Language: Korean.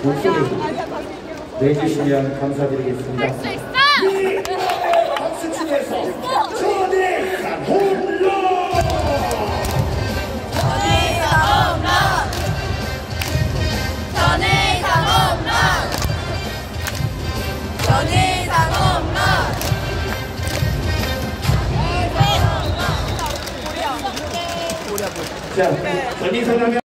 목소리 내주시면 감사드리겠습니다. 할 수 있어! 박수 치면서 전해산 홈런! 전해산 홈런! 전해산 홈런! 전해산 홈런! 자, 전희선 하면